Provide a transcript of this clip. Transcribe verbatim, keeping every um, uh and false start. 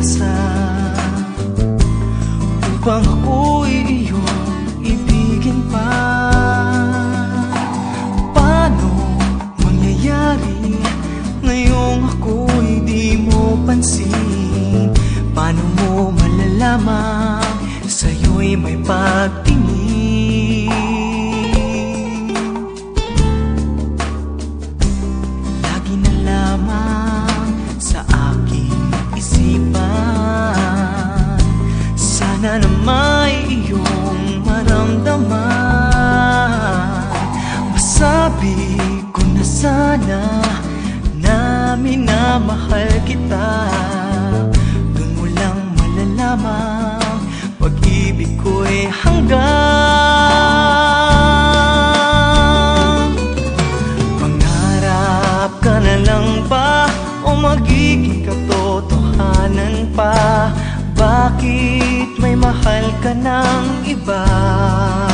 pag-asa upang ako'y iyong ibigin pa. Paano mangyayari ngayong ako'y di mo pansin? Paano mo malalaman sa'yo'y may pagtingin? Lagi na lamang sa aking isipan, sana na may iyong maramdaman. Masabi ko na sana na minamahal kita. Doon mo lang malalaman pag-ibig ko'y hanggang. Pangarap ka na lang ba o magiging katotohanan pa? Bakit may mahal ka ng iba?